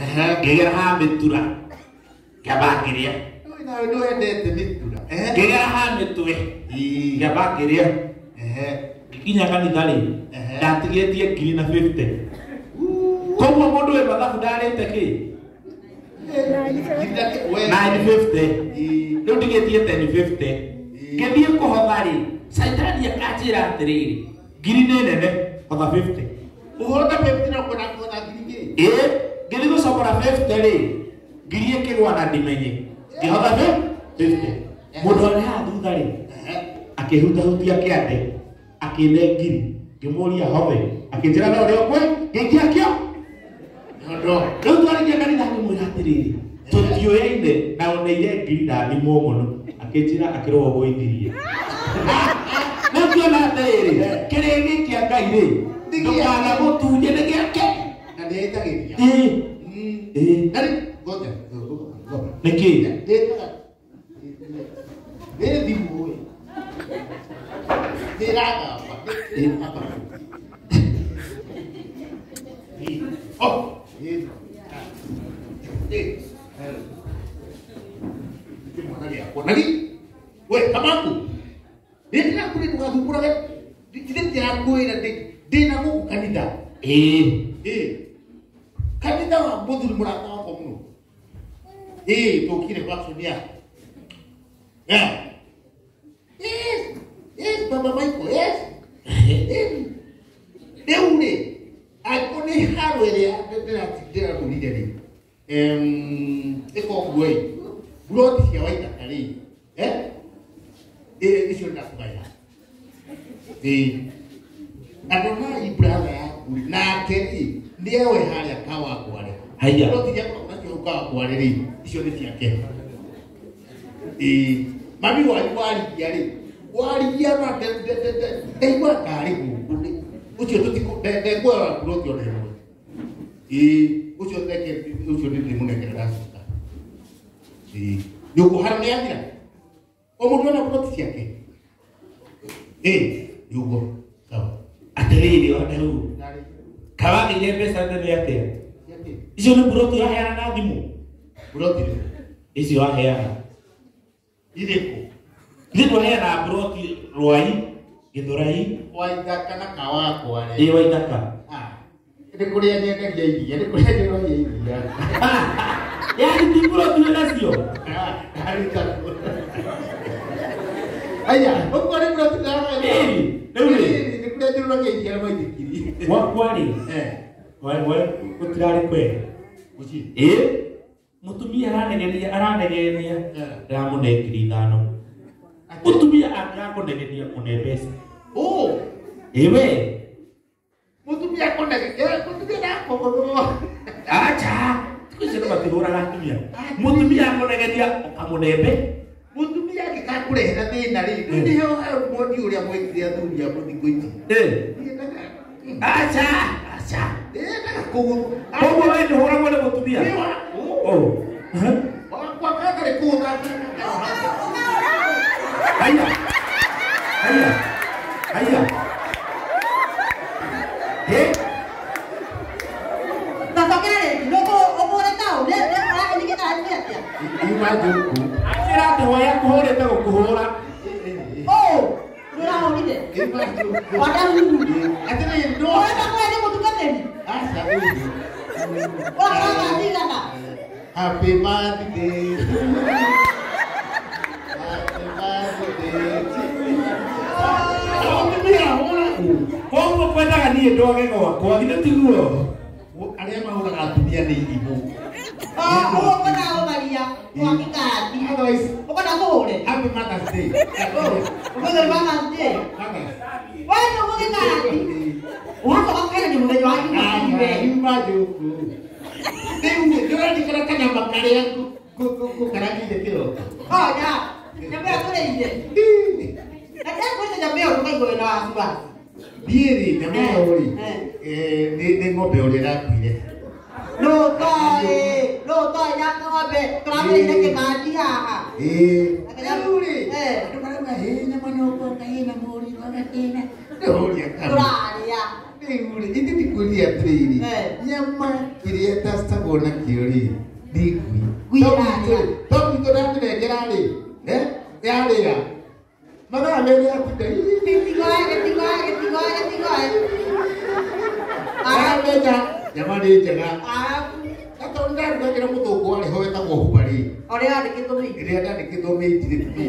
ngegera ha mitura ngabakiria no endete mitura ngegera ha mitwe ngabakiria kinya kanitha ri ndatigetie 350 koguo mundu we mathabu ndarite ki 950 riu ndigetie 1050 ngithie kuhotha ri saitani akanjira atiriri ngiri ni nene hotha 50 uhota 50 na kuna ngiri ngiri gucokora 50 ri ngiri ikigwa na ndimenye ngihotha 50 mundu ari ha thutha ri akihutahutia kiande akine ngiri ngimuria hove akinjira no rio kwe ngikia kio ndo twarikia kanitha ngimwira atiriri tutioyaine na uneire ngiri ndathimwo muno akinjira akirowo gũithirie nĩkiona atĩrĩrĩ kĩrĩgĩ kĩa Ngai rĩ ndũkana gũtunye nĩ gĩake na nĩĩtagĩria nĩkĩ nĩ thimũ ndĩragamba we kamaku ndĩra kuri ndũgathumbũra we ndĩrĩte yakwĩra ndĩna gũkũ kanitha kanitha wa mũthuri mũrata wakwa mũno tũkire vaccine ya yes baba Michael yes rĩu rĩ angĩkorwo nĩ haro ĩrĩa ndĩramũrire rĩ ĩkoguo ĩ buroti cia Waithaka rĩ icio ndakugaya Adonai brother yaku nake rĩ nĩewe harĩa kawakware haya buroti ciakwa nacio kawakware rĩ icio nĩ ciake mami wanyu warigia rĩ warigia na ndaigua ngari gũkũ ucio ndekuoya buroti ona ĩmwe ucio ndĩmũnengera ndacoka nĩũkũhara nĩ athira o mũndũ ena buroti ciake nĩũguo sawa atĩrĩrĩ ona rĩu kawagĩire mbeca nene atĩa icio nĩ buroti waheana na thimũ buroti icio waheana irĩkũ nĩ twaheana buroti Rwai Gĩthũrai Waithaka na kawakware Waithaka nĩ kũrĩa nyendagia iria nĩ kũrĩa nyendagia iria yaani ti buroti nacio aya ũguo nĩ buroti ndaheana rĩu rĩ nĩ kũrĩa nyendagia iria na maithikiri wakwarĩ gũtirarĩ kwega mũtumia aranegenia ndĩramũne 5,000 mũtumia angĩrakũnegenia mũne mbeca we mũtumia nakũgũrwo acha icio nĩ matihũraga atumia mũtumia akũnegenia ũkamũnembe mũtumia angĩgakũrehera thĩna rĩ nĩho mũndũ ũrĩa mwĩkire athuri a mũthikũ-inĩ acha koguo we ndũhũragwo nĩ mũtumia wakwa kagarĩ kũũga haya akĩratũhoya kũhũrĩte gũkũhũra Happy birthday. koguo kwendaga niĩ ndoge gwakwa githĩ tiguo arĩa mahũraga atumia nĩ irimũ Happy Mother's Day. Ndĩrandĩkĩra kanyama karĩa ngũkaragĩire kĩroko thiĩ rĩ nyama ĩyo rĩ nĩ ng'ombe ũrĩa ĩrakuire ya ng'ombe tũramĩrĩire kĩmandi haha rĩu rĩ andũ marauga nyama no ngoka ĩna mũri wa gatĩna ndũria tũrarĩa Uri, ini dikulia triri. Nyama kiri atas tabona kiri. Digui. Tapi kau dah kena kerana, kerana ya. Mana ada yang tidak? Ketinggalan. Ada yang zaman dia jangan. Kau dah kena mutu kau ni hoy tak mau bari. Orang ada kita ni. Dia ada kita ni jadi ni.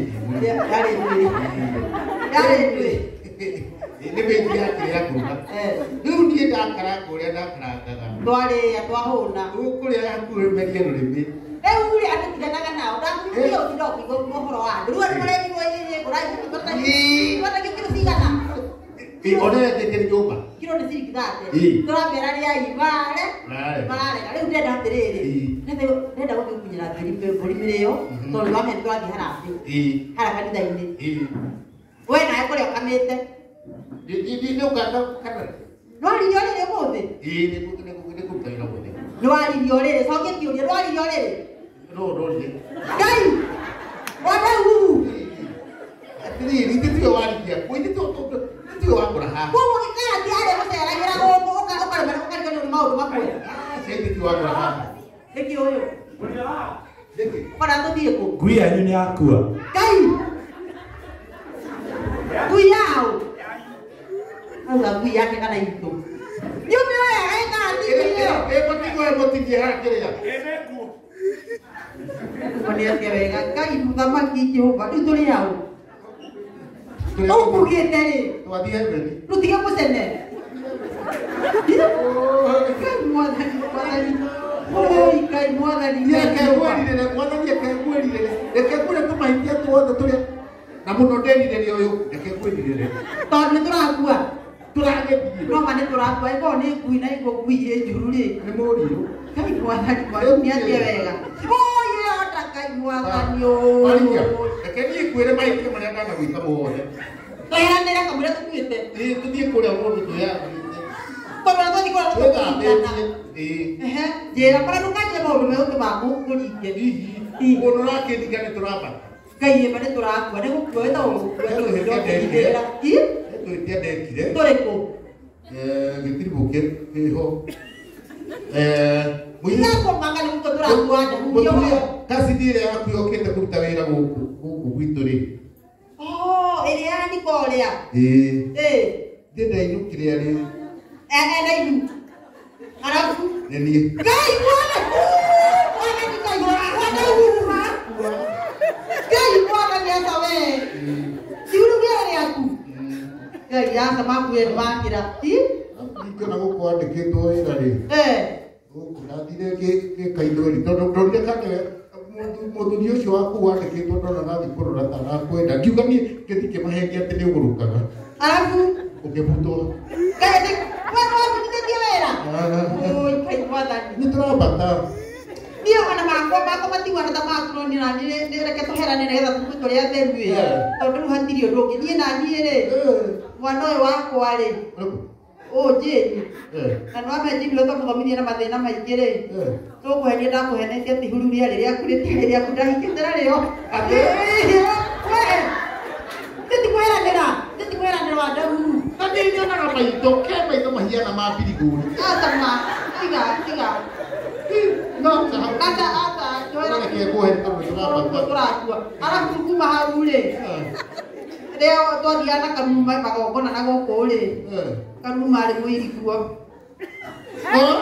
Ada. Ini berbeza kira kurang. Dulu dia dah kerana Korea dah kerana. Tuare ya tuaho na. Korea aku memang lebih. Uri ada tiga tangan now. Dah dia tidak ikut ngobrol. Dulu ada mereka ini orang itu kata ni. Kata kita sih kan. Orang yang jadi coba. Kira di sini kita ada. Terus berada di mana? Mana? Kalau udah dah terjadi. Nanti dia dah waktu punya lagi. Beri beliau. Tolong kami tu lagi harap. Harap kami dah ini. Weh naik kau lihat kami itu. Di ni bukan kan? Luar dia ni apa tu? Ini bukan tak ada apa. Luar dia, sakit dia. Luar dia. No dia. Kai. Waduh. Ini tu awak dia. Kau ini tu awak berah. Kau mungkin kan dia ada masa lagi orang kau mau rumah kau. Saya itu awak berah. Lagi oyo. Pada tu dia kau. Gui anu ni aku. Kai. Guyau. Allah guyau ke kana itu. Yo me voy a ganar tío. Pati dia kira ya. Dia que venga, kai mutama ki Jehovah itu dia. Oh porque tadi. Tu ada ni. Lu 3%. Kai muadani. Oh, kai muadani. Dia kawan dia, muadani dia kawan dia. Dia kawan tu main dia tu ada tu dia. Namun node ni dia yo, dia kawan dia. Tahun itu aku ah. Tu lagi. No mana tu aku ai kau ni kui nai kau kui ye juru ni. Memori yo. Kai muadani baru ni dia venga. Oh ye otra kai muadani yo. Maria, que ni kuere mai que mana kana wi kamo. Kaya nila kamu dah tu kita. Tu dia kuere mo tu ya. Kau berapa ni kau tu kita? Jera para nunca je mau rumah tu baku kau ni. Onora ke diga tu apa? Kaya ye pada tu aku ada kau kau tahu. Kau dia. Tu dia de kire. Tu reko. Gitu bukan ho. Ina kau makan untuk tu aku ada. Kasih dia aku yo kita ku tawira ku Victory. Oh, ini ani kau dia. Dia dah hidup kira ni. Dah hidup. Arab. Ni. Kai mana? Mana ni kai? Mana rumah? Kai mana dia tahu? Siapa dia ni aku? Kai ya sama aku yang mana kira? Ini kan aku kuat dekat tu ni. Nanti dia kai tu ni. Dorang dia kan modu dia siapa aku kuat dekat tu dorang nanti korang datang aku. Dah juga ni ketika mahasiswa tadi aku rukan. Arab. Okey betul. Kai ni. Mana kita dia era? Oh, kai mana? Ini terapa tak? Dia mana aku mati wana tak aku ni nani dia kita heran ni kita tu tu dia terbuai. Tahu dulu hati dia dok dia nani ni. Wana aku ada. Oh je. Kan apa je bilo tu kami ni nama dia nama je. Tu kau ni dah kau ni dia tihulu dia aku dia aku dah kita dah leo. Jadi kau heran dia ada. Tapi dia nak apa itu? Kenapa itu mahia nama api di guru? Sama. Tiga. No, sahab. Ata. Orang nak kau hendak berapa? Anak suku baharu le. Dia tu dia nak rumah pakai kau nak kau kole. Kan rumah dia boleh ikut. Oh?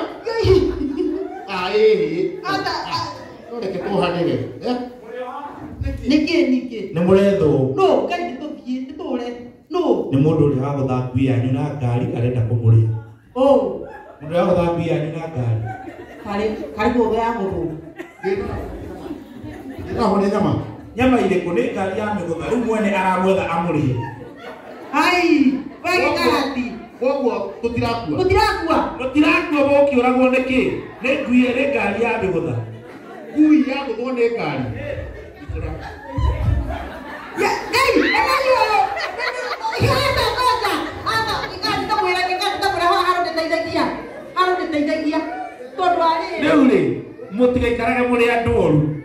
Ata. Kau nak kau hari ni? Niki. Nemulai tu. No, kan itu le. No. Nemudul ha bata gui anu na gari kare dak pomuli. Oh. Nemudul ha bata gui anu na gari. Kari kau berapa tu? Kita boleh nama. Nyama ile kone gari ame ko garu muane arabu da amuri. Hai, bagi karati. Bobo, tu tirak gua. No tirak ko bo ki ora gone ke. Ne gui ere gari ame ko da. Gui ya ko ne gari. Ya, hey, apa yo? Ada cosa. Ada, ikan kita boleh kita berapa harus detai dia. Todo ali. Neule, motikai karaga mole ya dolu.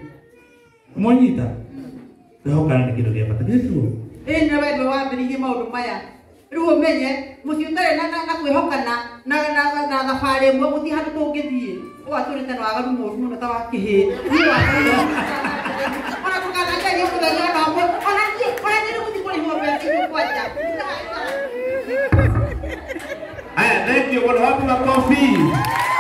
Monyita. Tahu kan kita dia patah gitu. Ini bawa beli mau rumah ya. Ruo menye musiutare na kwihokana na thabari mwe guthi handu tungithie waturite no agaru muno ta wa kihi ni wa ona tukana njari kuthenya na mwe ona ni guthi kuri ho beti kwacha haya thank you kwa wapi makofi